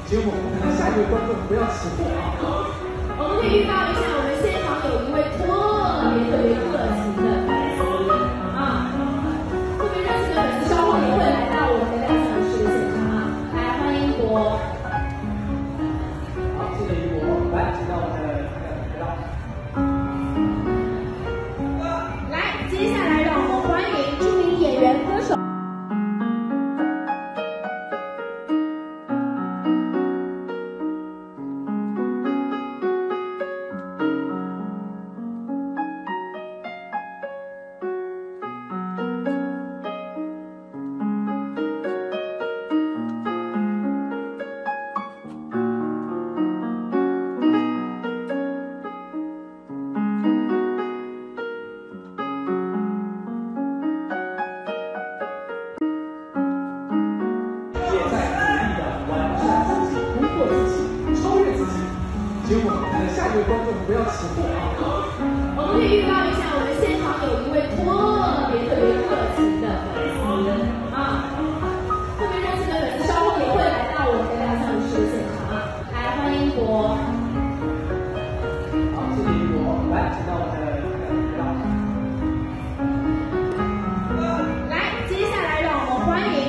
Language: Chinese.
结果我们的下一位观众不要起哄啊！ 我们可以预告一下，我们现场有一位特别热情的粉丝啊，特别热情的粉丝稍后也会来到我们的亮相仪式的现场啊，来欢迎我。 好，谢谢一博，来，请到我们的频道。 来，接下来让我们欢迎著名演员歌手。 结果我们的下一位观众不要起哄啊！ 我们可以预告一下，我们现场有一位特别热情的粉丝啊，特别热情的粉丝稍后也会来到我们的亮相仪式的现场啊，来欢迎我。 好，谢谢一博，来，请到我们的频道。 来，接下来让我们欢迎